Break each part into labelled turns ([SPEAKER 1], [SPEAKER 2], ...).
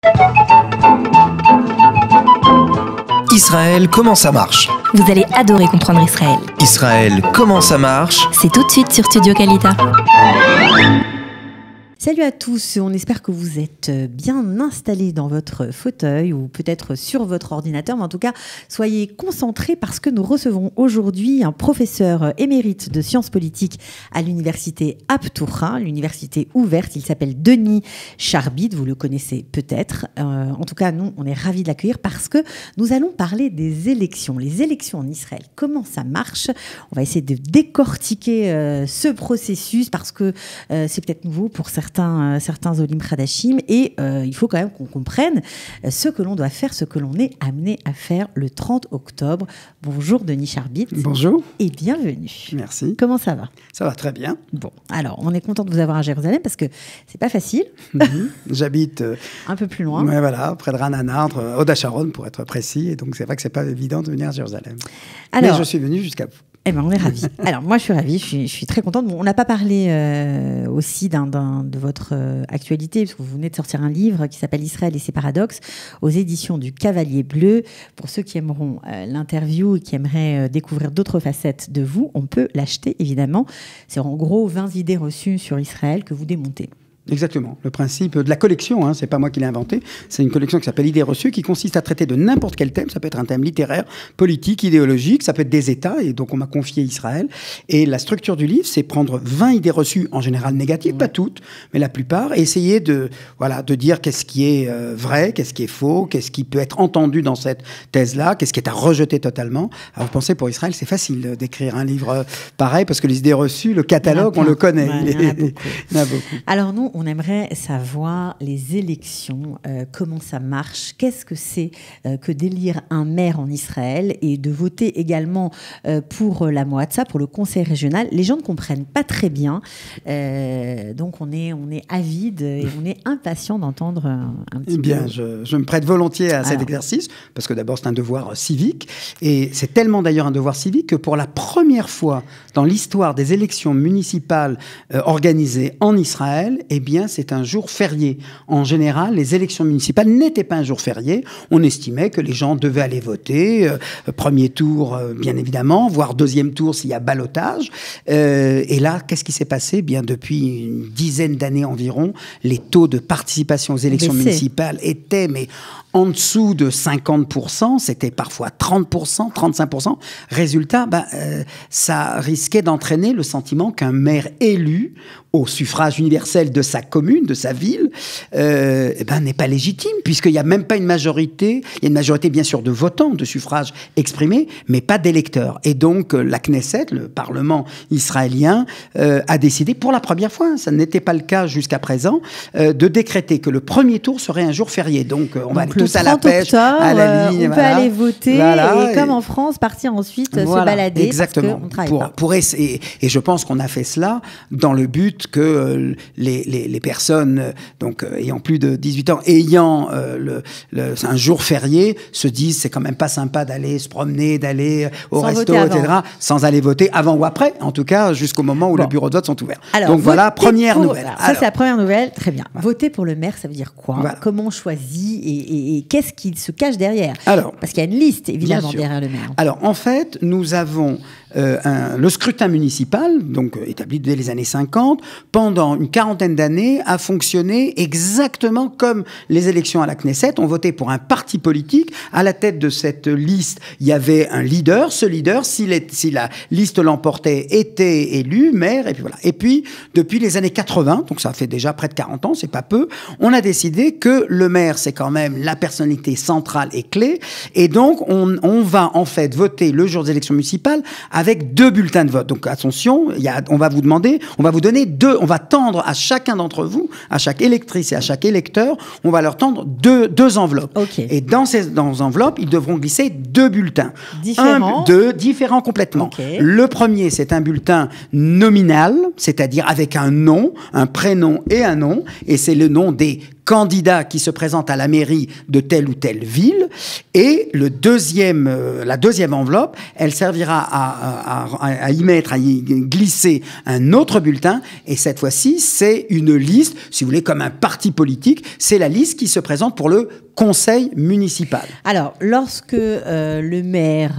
[SPEAKER 1] Israël, comment ça marche?
[SPEAKER 2] Vous allez adorer comprendre Israël.
[SPEAKER 1] Israël, comment ça marche?
[SPEAKER 2] C'est tout de suite sur Studio Kalita.
[SPEAKER 3] Salut à tous, on espère que vous êtes bien installés dans votre fauteuil ou peut-être sur votre ordinateur, mais en tout cas, soyez concentrés parce que nous recevons aujourd'hui un professeur émérite de sciences politiques à l'université Aptoura, l'université ouverte. Il s'appelle Denis Charbit, vous le connaissez peut-être. En tout cas, nous, on est ravis de l'accueillir parce que nous allons parler des élections. Les élections en Israël, comment ça marche? On va essayer de décortiquer ce processus parce que c'est peut-être nouveau pour certains Olim Khadashim et il faut quand même qu'on comprenne ce que l'on doit faire, ce que l'on est amené à faire le 30 octobre. Bonjour Denis Charbit.
[SPEAKER 4] Bonjour.
[SPEAKER 3] Et bienvenue.
[SPEAKER 4] Merci.
[SPEAKER 3] Comment ça va?
[SPEAKER 4] Ça va très bien.
[SPEAKER 3] Bon, alors on est content de vous avoir à Jérusalem parce que c'est pas facile.
[SPEAKER 4] J'habite
[SPEAKER 3] un peu plus loin.
[SPEAKER 4] Ouais, voilà, près de Ranana, entre Oda Sharon pour être précis, et donc c'est vrai que c'est pas évident de venir à Jérusalem. Alors, mais je suis venu jusqu'à vous.
[SPEAKER 3] Eh ben, on est ravis. Alors, moi, je suis ravie, je suis très contente. Bon, on n'a pas parlé aussi de votre actualité, parce que vous venez de sortir un livre qui s'appelle Israël et ses paradoxes, aux éditions du Cavalier Bleu. Pour ceux qui aimeront l'interview et qui aimeraient découvrir d'autres facettes de vous, on peut l'acheter, évidemment. C'est en gros 20 idées reçues sur Israël que vous démontez.
[SPEAKER 4] Exactement. Le principe de la collection, hein, c'est pas moi qui l'ai inventé, c'est une collection qui s'appelle Idées reçues, qui consiste à traiter de n'importe quel thème. Ça peut être un thème littéraire, politique, idéologique, ça peut être des États, et donc on m'a confié Israël. Et la structure du livre, c'est prendre 20 idées reçues, en général négatives, pas toutes, mais la plupart, et essayer de dire qu'est-ce qui est vrai, qu'est-ce qui est faux, qu'est-ce qui peut être entendu dans cette thèse-là, qu'est-ce qui est à rejeter totalement. Alors vous pensez, pour Israël, c'est facile d'écrire un livre pareil, parce que les idées reçues, le catalogue, on le connaît.
[SPEAKER 3] Ouais, il
[SPEAKER 4] y en a beaucoup.
[SPEAKER 3] Alors nous, on aimerait savoir les élections, comment ça marche, qu'est-ce que c'est que d'élire un maire en Israël et de voter également pour la Moatza, pour le conseil régional. Les gens ne comprennent pas très bien, donc on est avide et on est impatient d'entendre un petit peu.
[SPEAKER 4] Eh bien, je me prête volontiers à cet exercice, parce que d'abord c'est un devoir civique, et c'est tellement d'ailleurs un devoir civique que pour la première fois dans l'histoire des élections municipales organisées en Israël, eh bien c'est un jour férié. En général, les élections municipales n'étaient pas un jour férié. On estimait que les gens devaient aller voter. Premier tour, bien évidemment, voire deuxième tour s'il y a ballottage. Et là, qu'est-ce qui s'est passé? Bien, depuis une dizaine d'années environ, les taux de participation aux élections municipales étaient en dessous de 50%, c'était parfois 30%, 35%. Résultat, ça risquait d'entraîner le sentiment qu'un maire élu au suffrage universel de sa commune, de sa ville, n'est pas légitime, puisqu'il n'y a même pas une majorité. Il y a une majorité, bien sûr, de votants, de suffrages exprimés, mais pas d'électeurs. Et donc, la Knesset, le Parlement israélien, a décidé, pour la première fois, ça n'était pas le cas jusqu'à présent, de décréter que le premier tour serait un jour férié. Donc, on va aller tous à la pêche,
[SPEAKER 3] octobre,
[SPEAKER 4] à la ligne.
[SPEAKER 3] On peut aller voter et comme en France, partir ensuite se balader.
[SPEAKER 4] Exactement.
[SPEAKER 3] Parce qu'on
[SPEAKER 4] pour essayer. Et je pense qu'on a fait cela dans le but que les personnes ayant plus de 18 ans, ayant un jour férié, se disent c'est quand même pas sympa d'aller se promener, d'aller au resto, etc., sans aller voter avant ou après, en tout cas jusqu'au moment où les bureaux de vote sont ouverts. Alors, donc voilà, première nouvelle.
[SPEAKER 3] Ça, c'est la première nouvelle, très bien. Voilà. Voter pour le maire, ça veut dire quoi? Voilà. Comment on choisit et qu'est-ce qui se cache derrière? Parce qu'il y a une liste, évidemment, derrière le maire.
[SPEAKER 4] Alors, en fait, nous avons le scrutin municipal, donc établi dès les années 50, pendant une quarantaine d'années, a fonctionné exactement comme les élections à la Knesset. On votait pour un parti politique. À la tête de cette liste, il y avait un leader. Ce leader, si la liste l'emportait, était élu maire. Et puis voilà. Et puis, depuis les années 80, donc ça fait déjà près de 40 ans, c'est pas peu, on a décidé que le maire, c'est quand même la personnalité centrale et clé. Et donc, on va en fait voter le jour des élections municipales avec 2 bulletins de vote. Donc attention, on va vous donner 2, on va tendre à chacun d'entre vous, à chaque électrice et à chaque électeur, on va leur tendre deux enveloppes.
[SPEAKER 3] Okay.
[SPEAKER 4] Et dans ces enveloppes, ils devront glisser 2 bulletins.
[SPEAKER 3] Différents?
[SPEAKER 4] Différents complètement.
[SPEAKER 3] Okay.
[SPEAKER 4] Le premier, c'est un bulletin nominal, c'est-à-dire avec un nom, un prénom et un nom, et c'est le nom des candidat qui se présente à la mairie de telle ou telle ville. Et la deuxième enveloppe, elle servira à y mettre, à y glisser un autre bulletin. Et cette fois-ci, c'est une liste, si vous voulez, comme un parti politique. C'est la liste qui se présente pour le conseil municipal.
[SPEAKER 3] Alors, lorsque le maire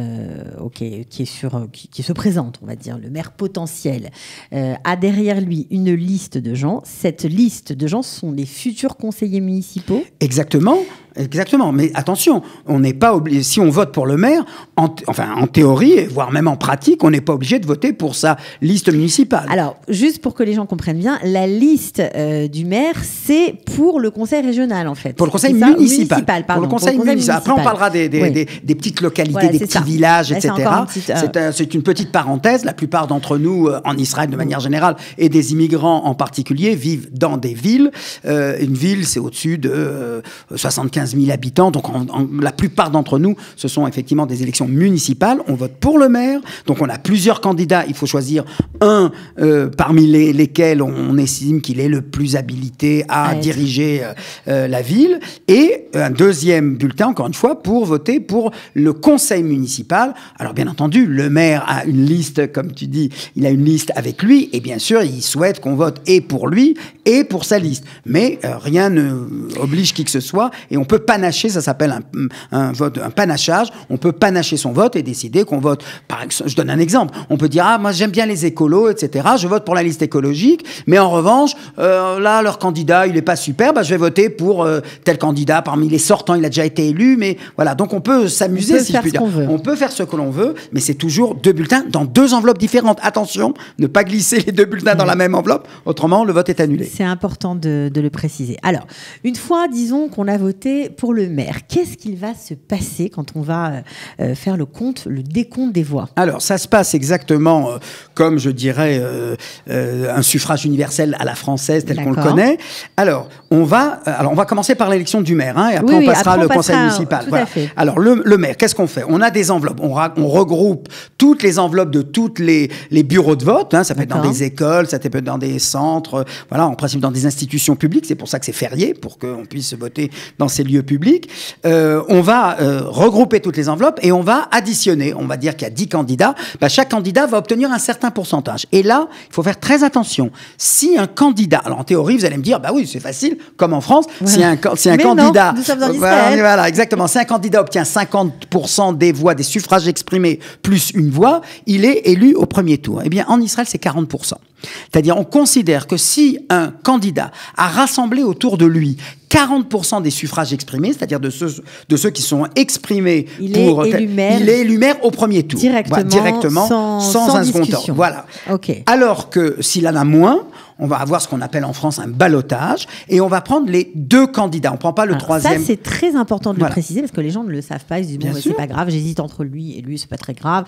[SPEAKER 3] qui se présente, on va dire, le maire potentiel, a derrière lui une liste de gens, cette liste de gens sont les futurs conseillers municipaux.
[SPEAKER 4] Exactement. Mais attention, on n'est pas obligé. Si on vote pour le maire, en théorie, voire même en pratique, on n'est pas obligé de voter pour sa liste municipale.
[SPEAKER 3] Alors, juste pour que les gens comprennent bien, la liste du maire, c'est pour le conseil régional, en fait.
[SPEAKER 4] Pour le conseil municipal. Pour le conseil municipal. Après, on parlera des petites localités, des petits villages, etc. C'est une petite parenthèse. La plupart d'entre nous, en Israël de manière générale, et des immigrants en particulier, vivent dans des villes. Une ville, c'est au-dessus de 75 000 habitants. Donc, la plupart d'entre nous, ce sont effectivement des élections municipales. On vote pour le maire. Donc, on a plusieurs candidats. Il faut choisir un parmi lesquels on estime qu'il est le plus habilité à diriger la ville. Et un deuxième bulletin, encore une fois, pour voter pour le conseil municipal. Alors, bien entendu, le maire a une liste, comme tu dis, il a une liste avec lui. Et bien sûr, il souhaite qu'on vote et pour lui et pour sa liste. Mais rien ne oblige qui que ce soit. Et on peut panacher, ça s'appelle un vote, un panachage. On peut panacher son vote et décider qu'on vote. Par exemple, je donne un exemple. On peut dire, moi j'aime bien les écolos, etc. Je vote pour la liste écologique, mais en revanche, là, leur candidat, il n'est pas super, je vais voter pour tel candidat. Parmi les sortants, il a déjà été élu, mais voilà. Donc on peut s'amuser, si je puis dire. On peut faire ce que l'on veut, mais c'est toujours deux bulletins dans deux enveloppes différentes. Attention, ne pas glisser les deux bulletins dans la même enveloppe, autrement le vote est annulé.
[SPEAKER 3] C'est important de le préciser. Alors, une fois, disons qu'on a voté pour le maire, qu'est-ce qu'il va se passer quand on va faire le décompte des voix?
[SPEAKER 4] Alors, ça se passe exactement comme, je dirais, un suffrage universel à la française, tel qu'on le connaît. Alors, on va commencer par l'élection du maire, et après on passera au conseil municipal. Voilà. Alors, le maire, qu'est-ce qu'on fait? On a des enveloppes. On regroupe toutes les enveloppes de tous les bureaux de vote. Ça peut être dans des écoles, ça peut être dans des centres, voilà, en principe dans des institutions publiques. C'est pour ça que c'est férié, pour qu'on puisse voter dans ces lieux publics. On va regrouper toutes les enveloppes et on va additionner. On va dire qu'il y a 10 candidats. Chaque candidat va obtenir un certain pourcentage. Et là, il faut faire très attention. Si un candidat, alors en théorie, vous allez me dire, oui, c'est facile, comme en France, voilà. Si un candidat,
[SPEAKER 3] nous sommes en Israël.
[SPEAKER 4] Voilà, exactement. Si un candidat obtient 50% des voix, des suffrages exprimés plus une voix, il est élu au premier tour. Eh bien, en Israël, c'est 40%. C'est-à-dire, on considère que si un candidat a rassemblé autour de lui 40% des suffrages exprimés, c'est-à-dire de ceux qui sont exprimés il est élu maire au premier tour.
[SPEAKER 3] Directement
[SPEAKER 4] sans un second tour. Voilà.
[SPEAKER 3] Okay.
[SPEAKER 4] Alors que s'il en a moins, on va avoir ce qu'on appelle en France un ballottage et on va prendre les deux candidats. On ne prend pas le troisième.
[SPEAKER 3] Ça, c'est très important de le préciser parce que les gens ne le savent pas. Ils se disent, c'est pas grave, j'hésite entre lui et lui, c'est pas très grave.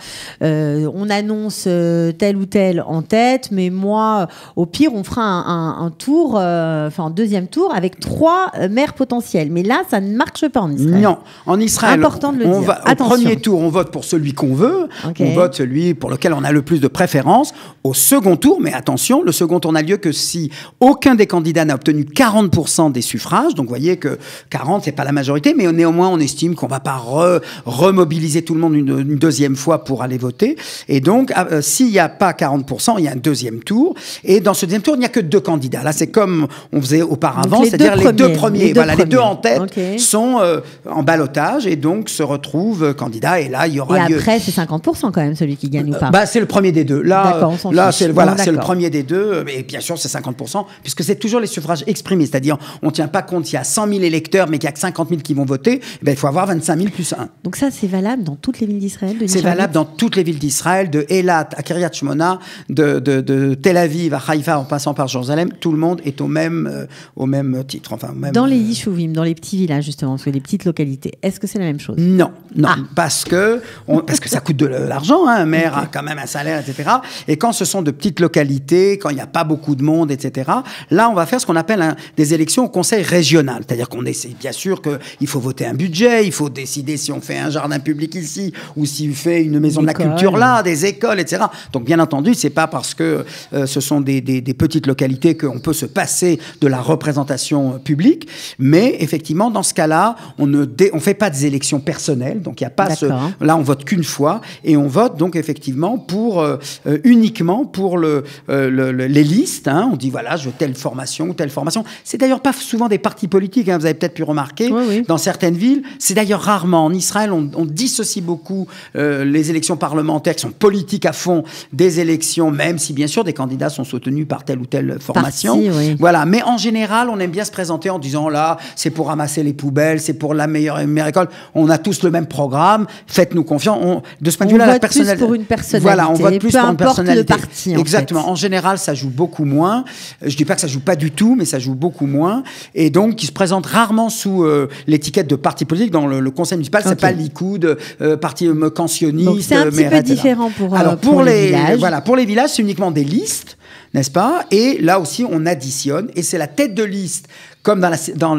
[SPEAKER 3] On annonce tel ou tel en tête, mais moi, au pire, on fera un tour, un deuxième tour avec 3 maires potentiels. Mais là, ça ne marche pas en Israël.
[SPEAKER 4] Non, en Israël,
[SPEAKER 3] important de le dire.
[SPEAKER 4] Au premier tour, on vote pour celui qu'on veut. Okay. On vote celui pour lequel on a le plus de préférence. Au second tour, mais attention, le second tour n'a lieu que si aucun des candidats n'a obtenu 40% des suffrages. Donc, vous voyez que 40, c'est pas la majorité, mais néanmoins, on estime qu'on va pas remobiliser tout le monde une deuxième fois pour aller voter. Et donc, s'il n'y a pas 40%, il y a un deuxième tour. Et dans ce deuxième tour, il n'y a que 2 candidats. Là, c'est comme on faisait auparavant, c'est-à-dire les deux premiers. Les deux en tête sont en ballottage et donc se retrouvent candidats. Et là, il y aura lieu.
[SPEAKER 3] Et après, c'est 50% quand même, celui qui gagne ou pas.
[SPEAKER 4] C'est le premier des deux. Là, c'est le premier des deux. Et bien sûr, c'est 50%, puisque c'est toujours les suffrages exprimés. C'est-à-dire, on ne tient pas compte s'il y a 100 000 électeurs, mais qu'il n'y a que 50 000 qui vont voter. Il faut avoir 25 000 plus 1.
[SPEAKER 3] Donc ça, c'est valable dans toutes les villes d'Israël?
[SPEAKER 4] C'est valable dans toutes les villes d'Israël, de Eilat à Kiryat Shmona, de Tel Aviv à Haïfa, en passant par Jérusalem. Tout le monde est au même titre.
[SPEAKER 3] Dans les Yishuvim, dans les petits villages, justement, sur les petites localités, est-ce que c'est la même chose?
[SPEAKER 4] Non, parce que ça coûte de l'argent. Un maire a quand même un salaire, etc. Et quand ce sont de petites localités, quand il n'y a pas beaucoup beaucoup de monde, etc. Là, on va faire ce qu'on appelle des élections au conseil régional. C'est-à-dire qu'on essaie, bien sûr qu'il faut voter un budget, il faut décider si on fait un jardin public ici ou si on fait une maison de la culture là, des écoles, etc. Donc, bien entendu, c'est pas parce que ce sont des petites localités qu'on peut se passer de la représentation publique, mais effectivement, dans ce cas-là, on fait pas des élections personnelles, donc il y a pas là, on vote qu'une fois, et on vote donc effectivement pour uniquement pour les listes. Hein. On dit voilà, je veux telle formation ou telle formation. C'est d'ailleurs pas souvent des partis politiques. Hein, vous avez peut-être pu remarquer dans certaines villes. C'est d'ailleurs rarement. En Israël, on dissocie beaucoup les élections parlementaires qui sont politiques à fond des élections, même si bien sûr des candidats sont soutenus par telle ou telle formation. Voilà. Mais en général, on aime bien se présenter en disant là, c'est pour ramasser les poubelles, c'est pour la meilleure école. On a tous le même programme. Faites-nous confiance. De ce point de vue-là, la personnalité.
[SPEAKER 3] Pour une personnalité.
[SPEAKER 4] Voilà, on vote plus pour une personnalité.
[SPEAKER 3] Le parti,
[SPEAKER 4] exactement. En général, ça joue beaucoup moins. Je dis pas que ça joue pas du tout, mais ça joue beaucoup moins. Et donc, qui se présente rarement sous l'étiquette de parti politique. Dans le conseil municipal, c'est pas Likoud, parti cancioniste.
[SPEAKER 3] Donc c'est un petit peu différent pour les villages.
[SPEAKER 4] Voilà, pour les villages, c'est uniquement des listes, n'est-ce pas? Et là aussi, on additionne, et c'est la tête de liste, comme dans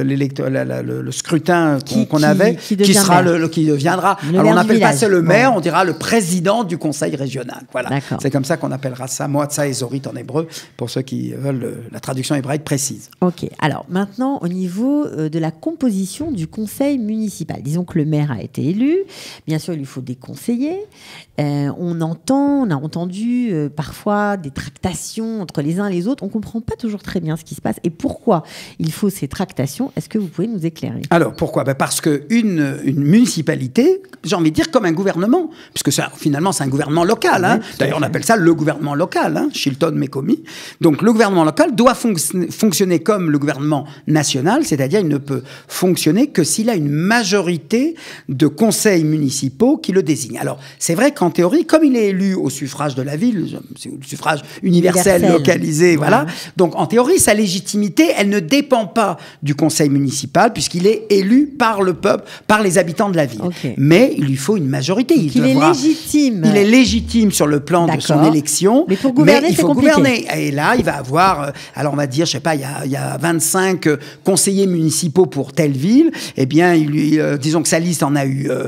[SPEAKER 4] le scrutin qu'on avait, qui deviendra. Alors on n'appelle pas ça le maire, on dira le président du conseil régional. Voilà. C'est comme ça qu'on appellera ça, Moatsa Ezorit en hébreu, pour ceux qui veulent la traduction hébraïque précise.
[SPEAKER 3] Ok. Alors maintenant, au niveau de la composition du conseil municipal, disons que le maire a été élu. Bien sûr, il lui faut des conseillers. On a entendu parfois des tractations entre les uns et les autres. On ne comprend pas toujours très bien ce qui se passe et pourquoi il faut ces tractations. Est-ce que vous pouvez nous éclairer?
[SPEAKER 4] Alors, pourquoi? Parce qu'une municipalité, j'ai envie de dire comme un gouvernement, puisque finalement, c'est un gouvernement local. Hein. D'ailleurs, on appelle ça le gouvernement local, hein, Shilton Mekomi. Donc, le gouvernement local doit fonctionner comme le gouvernement national, c'est-à-dire il ne peut fonctionner que s'il a une majorité de conseils municipaux qui le désignent. Alors, c'est vrai qu'en théorie, comme il est élu au suffrage de la ville, c'est le suffrage universel. Localisé, voilà. Donc, en théorie, sa légitimité, elle ne dépend pas du conseil municipal, puisqu'il est élu par le peuple, par les habitants de la ville. Mais il lui faut une majorité.
[SPEAKER 3] Il est légitime.
[SPEAKER 4] Il est légitime sur le plan de son élection.
[SPEAKER 3] Mais pour gouverner,
[SPEAKER 4] il faut gouverner. Et là, il va avoir, alors on va dire, je sais pas, il y a 25 conseillers municipaux pour telle ville. Eh bien, disons que sa liste en a eu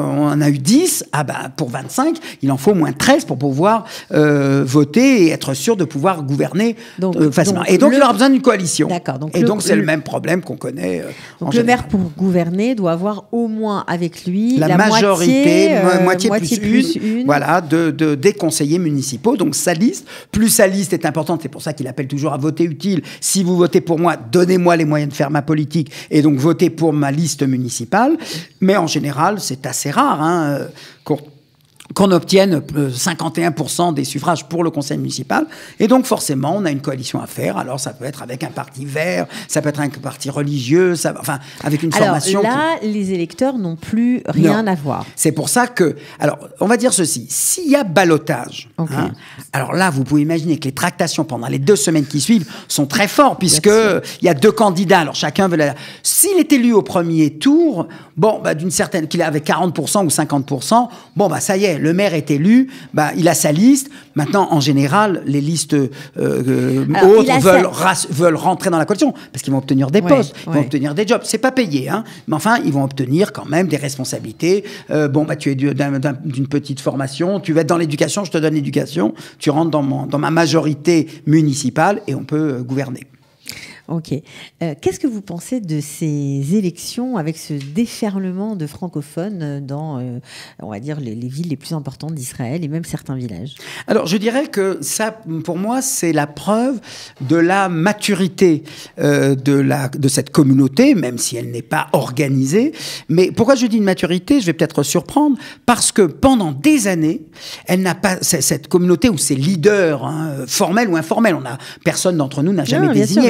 [SPEAKER 4] 10. Ah ben, pour 25, il en faut au moins 13 pour pouvoir voter et être sûr de pouvoir gouverner facilement. Et donc, il aura besoin d'une coalition.
[SPEAKER 3] D'accord.
[SPEAKER 4] Donc, c'est le même problème qu'on connaît.
[SPEAKER 3] Donc, le maire, pour gouverner, doit avoir au moins avec lui
[SPEAKER 4] la majorité, moitié plus une, voilà, des conseillers municipaux. Donc, sa liste est importante. C'est pour ça qu'il appelle toujours à voter utile. Si vous votez pour moi, donnez-moi les moyens de faire ma politique et donc votez pour ma liste municipale. Mais en général, c'est assez rare qu'on obtienne 51% des suffrages pour le conseil municipal. Et donc, forcément, on a une coalition à faire. Alors, ça peut être avec un parti vert, ça peut être un parti religieux, avec une formation...
[SPEAKER 3] Alors là, les électeurs n'ont plus rien à voir.
[SPEAKER 4] C'est pour ça que... Alors, on va dire ceci. S'il y a ballottage, alors là, vous pouvez imaginer que les tractations pendant les 2 semaines qui suivent sont très fortes, puisqu'il y a 2 candidats. Alors, chacun veut... S'il est élu au premier tour, d'une certaine... qu'il avait 40% ou 50%, ça y est, le maire est élu, il a sa liste. Maintenant, en général, les listes autres veulent rentrer dans la coalition parce qu'ils vont obtenir des postes, ils vont obtenir des jobs. C'est pas payé, hein, mais enfin, ils vont obtenir quand même des responsabilités. Tu es d'une petite formation, tu vas être dans l'éducation, je te donne l'éducation, tu rentres dans ma majorité municipale et on peut gouverner.
[SPEAKER 3] Ok. Qu'est-ce que vous pensez de ces élections avec ce déferlement de francophones dans, on va dire, les villes les plus importantes d'Israël et même certains villages? Alors,
[SPEAKER 4] je dirais que ça, pour moi, c'est la preuve de la maturité de cette communauté, même si elle n'est pas organisée. Mais pourquoi je dis une maturité? Je vais peut-être surprendre, parce que pendant des années, elle n'a pas, cette communauté ou ces leaders, formels ou informels, personne d'entre nous n'a jamais désigné, mais enfin,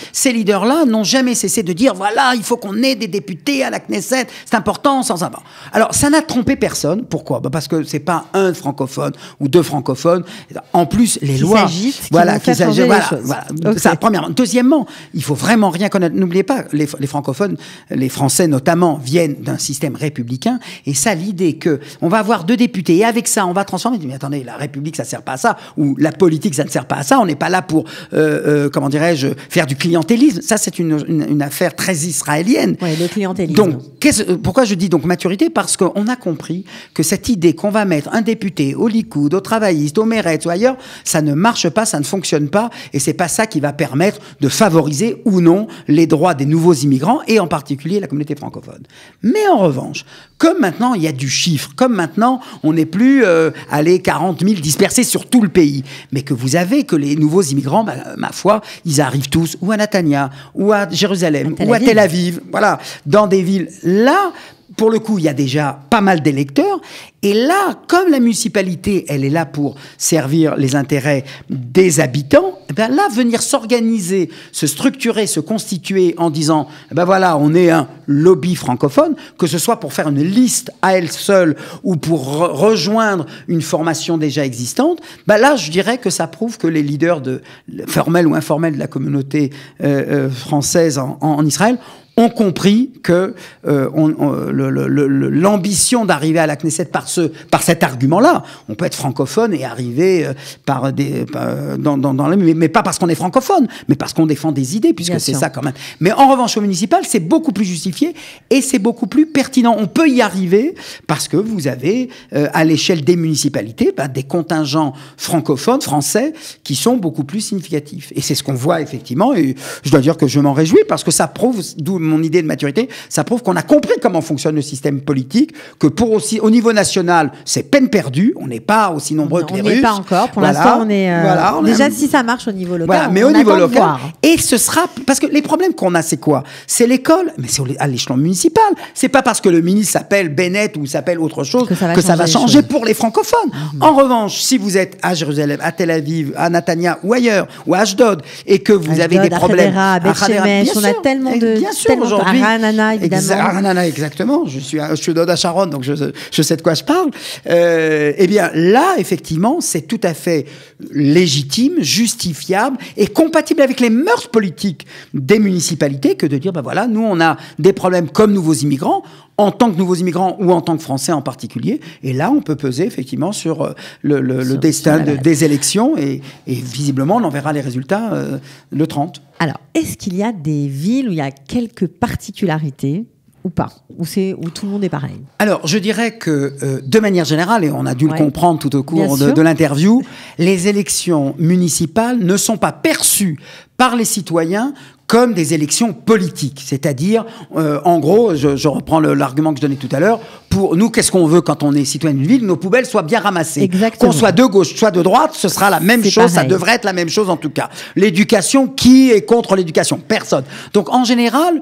[SPEAKER 4] ces leaders-là n'ont jamais cessé de dire, voilà, il faut qu'on ait des députés à la Knesset, c'est important, sans avoir. Alors, ça n'a trompé personne. Pourquoi? Parce que c'est pas un francophone ou deux francophones. En plus, les lois, voilà,
[SPEAKER 3] qui s'agit,
[SPEAKER 4] voilà, okay. Ça, premièrement. Deuxièmement, il faut vraiment rien connaître. N'oubliez pas, les francophones, les Français notamment, viennent d'un système républicain. Et ça, l'idée que on va avoir deux députés et avec ça, on va transformer. Mais attendez, la République, ça sert pas à ça, ou la politique, ça ne sert pas à ça. On n'est pas là pour, comment dirais-je, faire du clientélisme. Ça, c'est une affaire très israélienne.
[SPEAKER 3] Oui, le clientélisme.
[SPEAKER 4] Donc, pourquoi je dis donc maturité? Parce qu'on a compris que cette idée qu'on va mettre un député au Likoud, aux travaillistes, au Meretz ou ailleurs, ça ne marche pas, ça ne fonctionne pas, et c'est pas ça qui va permettre de favoriser ou non les droits des nouveaux immigrants, et en particulier la communauté francophone. Mais en revanche, comme maintenant il y a du chiffre, comme maintenant on n'est plus 40 000 dispersés sur tout le pays, mais que vous avez que les nouveaux immigrants, ma foi, ils arrivent tous ou à Netanya, ou à Jérusalem, ou à Tel Aviv, voilà, dans des villes là. Pour le coup, il y a déjà pas mal d'électeurs. Et là, comme la municipalité, elle est là pour servir les intérêts des habitants, ben là, venir s'organiser, se structurer, se constituer en disant, ben voilà, on est un lobby francophone, que ce soit pour faire une liste à elle seule ou pour rejoindre une formation déjà existante, ben là, je dirais que ça prouve que les leaders formels ou informels de la communauté française en Israël ont compris que l'ambition d'arriver à la Knesset par cet argument-là, on peut être francophone et arriver mais pas parce qu'on est francophone, mais parce qu'on défend des idées, puisque c'est ça quand même. Mais en revanche, au municipal, c'est beaucoup plus justifié et c'est beaucoup plus pertinent. On peut y arriver parce que vous avez, à l'échelle des municipalités, des contingents francophones, français, qui sont beaucoup plus significatifs. Et c'est ce qu'on voit effectivement, et je dois dire que je m'en réjouis, parce que ça prouve, d'où mon idée de maturité, ça prouve qu'on a compris comment fonctionne le système politique, que au niveau national, c'est peine perdue, on n'est pas aussi nombreux que les Russes.
[SPEAKER 3] On n'est pas encore, pour l'instant, on est... déjà, si ça marche au niveau local,
[SPEAKER 4] voilà, mais au niveau local, et ce sera... Parce que les problèmes qu'on a, c'est quoi? C'est l'école, mais c'est à l'échelon municipal. C'est pas parce que le ministre s'appelle Bennett ou s'appelle autre chose que ça va changer pour les francophones. En revanche, si vous êtes à Jérusalem, à Tel Aviv, à Netanya ou ailleurs, ou à Ashdod, et que vous avez des problèmes...
[SPEAKER 3] À Beth Shemesh, on a tellement de...
[SPEAKER 4] Bien sûr, aujourd'hui,
[SPEAKER 3] à Ra'anana, évidemment.
[SPEAKER 4] À Ra'anana, exactement. Je suis d'Oda Sharon, donc je sais de quoi je parle. Eh bien, là, effectivement, c'est tout à fait légitime, justifiable et compatible avec les mœurs politiques des municipalités que de dire, ben voilà, nous, on a des problèmes comme nouveaux immigrants, en tant que nouveaux immigrants ou en tant que Français en particulier. Et là, on peut peser effectivement sur le destin des élections et visiblement, on en verra les résultats le 30.
[SPEAKER 3] Alors, est-ce qu'il y a des villes où il y a quelques particularités ou pas, où tout le monde est pareil? Alors,
[SPEAKER 4] je dirais que, de manière générale, et on a dû le comprendre tout au cours de l'interview, les élections municipales ne sont pas perçues par les citoyens comme des élections politiques. C'est-à-dire, en gros, je reprends l'argument que je donnais tout à l'heure, pour nous, qu'est-ce qu'on veut quand on est citoyen d'une ville? Nos poubelles soient bien ramassées.
[SPEAKER 3] Exactement.
[SPEAKER 4] Qu'on soit de gauche, soit de droite, ce sera la même chose, pareil. Ça devrait être la même chose en tout cas. L'éducation, qui est contre l'éducation? Personne. Donc en général,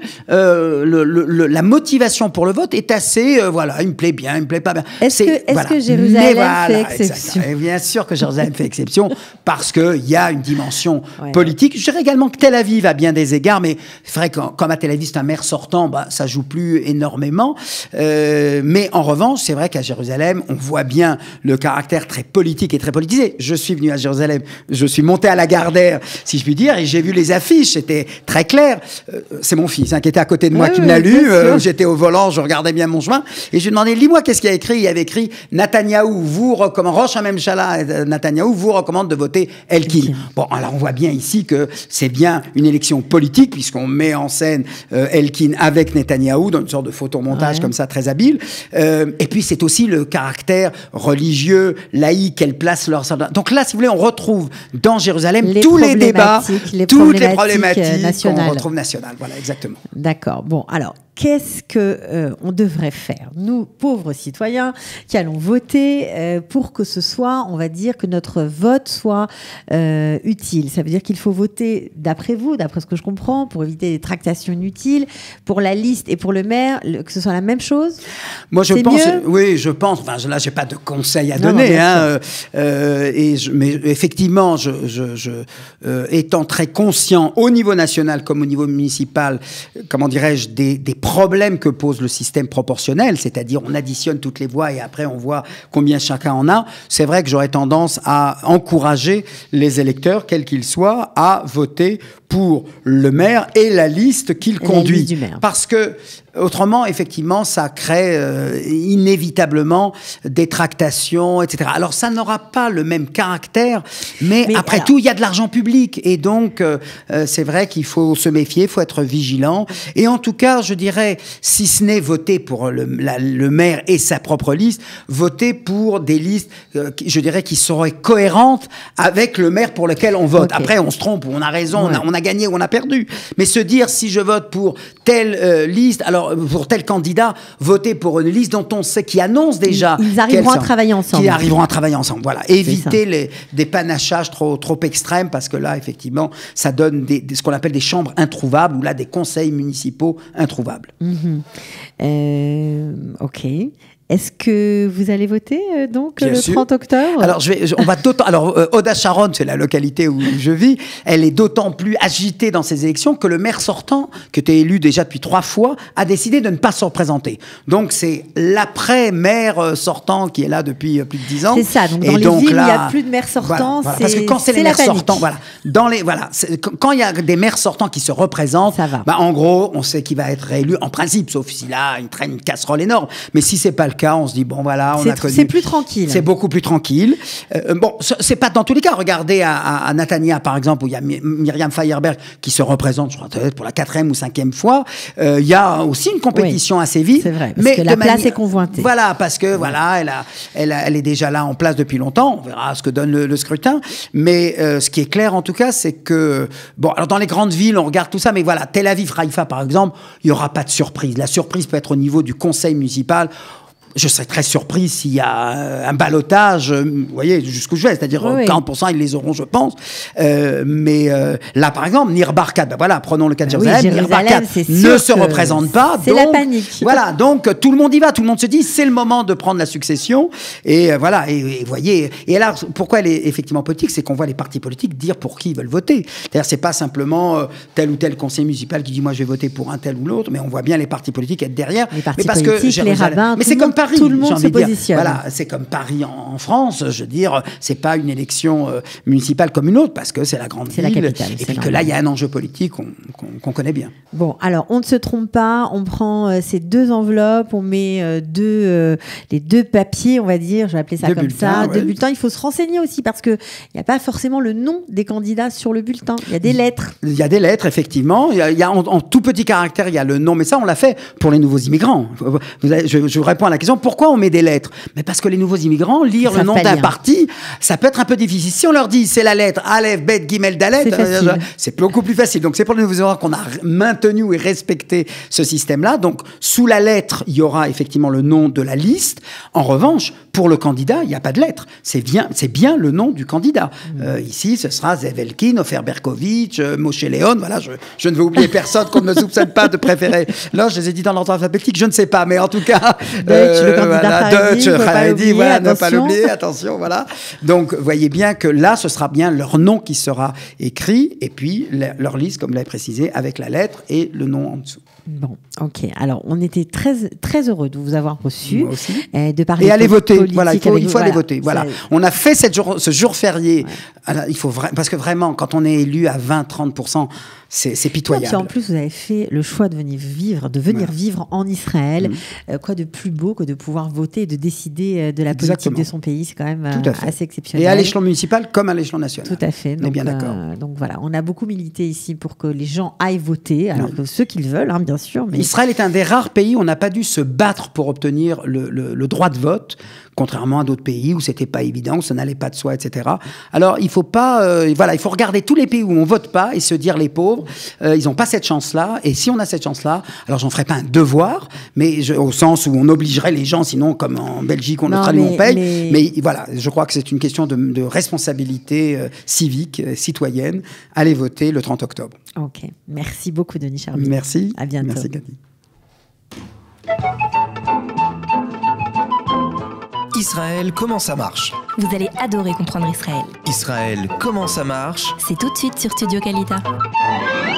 [SPEAKER 4] la motivation pour le vote est assez, voilà, il me plaît bien, il me plaît pas bien.
[SPEAKER 3] Est-ce que Jérusalem fait exception?
[SPEAKER 4] Et bien sûr que Jérusalem fait exception, parce qu'il y a une dimension politique. Je dirais également que Tel Aviv a bien des égards, mais c'est vrai que comme à Tel Aviv, c'est un maire sortant, ça joue plus énormément. Mais en revanche, c'est vrai qu'à Jérusalem, on voit bien le caractère très politique et très politisé. Je suis venu à Jérusalem, je suis monté à la Gardère, si je puis dire, et j'ai vu les affiches, c'était très clair. C'est mon fils qui était à côté de moi qui me l'a lu. J'étais au volant, je regardais bien mon chemin, et je lui ai demandé, lis-moi, qu'est-ce qu'il y a écrit? Il y avait écrit, Netanyahou vous recommande, Rosh HaMemshala Netanyahou vous recommande de voter Elkin. Bon, alors on voit bien ici que c'est bien une élection politique, puisqu'on met en scène Elkin avec Netanyahou dans une sorte de photomontage comme ça, très habile. Et puis c'est aussi le caractère religieux, laïque, qu'elle place leur... Donc là, si vous voulez, on retrouve dans Jérusalem tous les débats, toutes les problématiques qu'on retrouve nationales. Voilà, exactement.
[SPEAKER 3] D'accord. Bon, alors, qu'est-ce que on devrait faire, nous, pauvres citoyens, qui allons voter pour que ce soit, on va dire, que notre vote soit utile. Ça veut dire qu'il faut voter, d'après vous, d'après ce que je comprends, pour éviter des tractations inutiles, pour la liste et pour le maire, que ce soit la même chose.
[SPEAKER 4] Moi, je
[SPEAKER 3] C'est
[SPEAKER 4] pense,
[SPEAKER 3] mieux
[SPEAKER 4] oui, je pense. Enfin, là, j'ai pas de conseils à
[SPEAKER 3] Non,
[SPEAKER 4] donner,
[SPEAKER 3] bien
[SPEAKER 4] mais effectivement, étant très conscient au niveau national comme au niveau municipal, comment dirais-je, des problèmes que pose le système proportionnel, c'est-à-dire on additionne toutes les voix et après on voit combien chacun en a. C'est vrai que j'aurais tendance à encourager les électeurs, quels qu'ils soient, à voter pour le maire et la liste qu'il conduit.
[SPEAKER 3] Du maire.
[SPEAKER 4] Parce que autrement, effectivement, ça crée inévitablement des tractations, etc. Alors, ça n'aura pas le même caractère, mais après
[SPEAKER 3] alors,
[SPEAKER 4] tout, il y a de l'argent public. Et donc, c'est vrai qu'il faut se méfier, il faut être vigilant. Et en tout cas, je dirais, si ce n'est voter pour le maire et sa propre liste, voter pour des listes, je dirais, qui seraient cohérentes avec le maire pour lequel on vote.
[SPEAKER 3] Okay.
[SPEAKER 4] Après, on se trompe, on a raison,
[SPEAKER 3] Ouais.
[SPEAKER 4] on a gagné ou on a perdu. Mais se dire, si je vote pour telle liste, alors pour tel candidat, voter pour une liste dont on sait, qui annonce déjà...
[SPEAKER 3] Ils arriveront à travailler ensemble.
[SPEAKER 4] Qui arriveront à travailler ensemble, voilà. Éviter des panachages trop extrêmes, parce que là, effectivement, ça donne ce qu'on appelle des chambres introuvables, ou là, des conseils municipaux introuvables.
[SPEAKER 3] Ok. Est-ce que vous allez voter donc
[SPEAKER 4] Bien
[SPEAKER 3] le
[SPEAKER 4] sûr.
[SPEAKER 3] 30 octobre?
[SPEAKER 4] Alors, on va d'autant. Alors, Aude-Charonne, c'est la localité où je vis. Elle est d'autant plus agitée dans ces élections que le maire sortant, qui était élu déjà depuis 3 fois, a décidé de ne pas se représenter. Donc, c'est l'après-maire sortant qui est là depuis plus de 10 ans.
[SPEAKER 3] C'est ça. Donc, dans les villes, il n'y a plus de maire sortant.
[SPEAKER 4] Voilà, parce que quand c'est les maires sortants, quand il y a des maires sortants qui se représentent,
[SPEAKER 3] ça va.
[SPEAKER 4] En gros, on sait qui va être réélu en principe, sauf si là, il traîne une casserole énorme. Mais si c'est pas le cas, on se dit bon voilà, on a connu.
[SPEAKER 3] C'est plus tranquille.
[SPEAKER 4] C'est beaucoup plus tranquille. Bon, c'est pas dans tous les cas. Regardez à Natania par exemple, où il y a Myriam Fayerberg qui se représente, je crois, pour la 4e ou 5e fois. Il y a aussi une compétition assez vive.
[SPEAKER 3] C'est vrai. Parce que la place est convoitée.
[SPEAKER 4] Voilà, parce que voilà, elle est déjà là en place depuis longtemps. On verra ce que donne le scrutin. Mais ce qui est clair en tout cas, c'est que bon, alors dans les grandes villes, on regarde tout ça, mais voilà, Tel Aviv, Haïfa par exemple, il y aura pas de surprise. La surprise peut être au niveau du conseil municipal. Je serais très surpris s'il y a un ballottage, vous voyez, jusqu'où je vais, c'est-à-dire 40%, ils les auront, je pense. Mais là, par exemple, Nir Barkat, voilà, prenons le cas de Jérusalem, Nir Barkat ne se représente pas.
[SPEAKER 3] C'est la panique.
[SPEAKER 4] Voilà, donc tout le monde y va, tout le monde se dit, c'est le moment de prendre la succession. Et voilà, et voyez. Et là, pourquoi elle est effectivement politique, c'est qu'on voit les partis politiques dire pour qui ils veulent voter. C'est-à-dire, c'est pas simplement tel ou tel conseiller municipal qui dit, moi, je vais voter pour un tel ou l'autre, mais on voit bien les partis politiques être derrière.
[SPEAKER 3] Les partis politiques, les rabbins,
[SPEAKER 4] mais c'est comme Paris,
[SPEAKER 3] tout le monde se positionne.
[SPEAKER 4] Voilà, c'est comme Paris en France. Je veux dire, c'est pas une élection municipale comme une autre parce que c'est la grande ville.
[SPEAKER 3] C'est la capitale.
[SPEAKER 4] Et puis que là, il y a un enjeu politique qu'on connaît bien.
[SPEAKER 3] Bon, alors on ne se trompe pas. On prend ces 2 enveloppes, on met les 2 papiers, on va dire. Je vais appeler ça comme ça. 2 bulletins. Il faut se renseigner aussi parce que il n'y a pas forcément le nom des candidats sur le bulletin. Il y a des lettres.
[SPEAKER 4] Il y a des lettres, effectivement. Il y a en tout petit caractère, il y a le nom. Mais ça, on l'a fait pour les nouveaux immigrants. Je vous réponds à la question. Pourquoi on met des lettres? Mais parce que les nouveaux immigrants, lire le nom d'un parti, ça peut être un peu difficile. Si on leur dit c'est la lettre Aleph, Bet, Gimel, Dalet, c'est beaucoup plus facile. Donc c'est pour les nouveaux immigrants qu'on a maintenu et respecté ce système-là. Donc sous la lettre, il y aura effectivement le nom de la liste. En revanche, pour le candidat, il n'y a pas de lettre. C'est bien le nom du candidat. Ici, ce sera Zev Elkin, Ofer Berkovitch, Moshe Léon. Voilà, je ne vais oublier personne qu'on ne me soupçonne pas de préférer. Là, je les ai dit dans l'ordre alphabétique, je ne sais pas, mais en tout cas,
[SPEAKER 3] le candidat
[SPEAKER 4] Haredi, voilà, ne pas l'oublier, attention, voilà. Donc, voyez bien que là, ce sera bien leur nom qui sera écrit, et puis leur liste, comme vous l'avez précisé, avec la lettre et le nom en dessous.
[SPEAKER 3] Bon, ok. Alors, on était très, très heureux de vous avoir reçu.
[SPEAKER 4] Moi aussi.
[SPEAKER 3] De parler
[SPEAKER 4] et aller voter.
[SPEAKER 3] Voilà,
[SPEAKER 4] il faut aller voter. Voilà. On a fait ce jour férié. Ouais. Alors, parce que vraiment, quand on est élu à 20-30%, c'est pitoyable.
[SPEAKER 3] Et puis en plus, vous avez fait le choix de venir vivre en Israël. Quoi de plus beau que de pouvoir voter et de décider de la politique de son pays. C'est quand même assez exceptionnel.
[SPEAKER 4] Et à l'échelon municipal comme à l'échelon national.
[SPEAKER 3] Tout à fait.
[SPEAKER 4] On est bien d'accord.
[SPEAKER 3] Donc voilà, on a beaucoup milité ici pour que les gens aillent voter, alors que ceux qu'ils veulent, hein, bien sûr. Mais...
[SPEAKER 4] Israël est un des rares pays où on n'a pas dû se battre pour obtenir le droit de vote. contrairement à d'autres pays où c'était pas évident, où ça n'allait pas de soi, etc. Alors, il faut pas, il faut regarder tous les pays où on vote pas et se dire les pauvres, ils n'ont pas cette chance-là. Et si on a cette chance-là, alors j'en ferai pas un devoir, mais au sens où on obligerait les gens, sinon comme en Belgique, en Australie, on paye. Mais voilà, je crois que c'est une question de responsabilité civique, citoyenne. Allez voter le 30 octobre.
[SPEAKER 3] Ok, merci beaucoup Denis Charby.
[SPEAKER 4] Merci.
[SPEAKER 3] À bientôt.
[SPEAKER 4] Merci Cathy.
[SPEAKER 1] Israël, comment ça marche?
[SPEAKER 2] Vous allez adorer comprendre Israël.
[SPEAKER 1] Israël, comment ça marche?
[SPEAKER 2] C'est tout de suite sur Studio Kalita.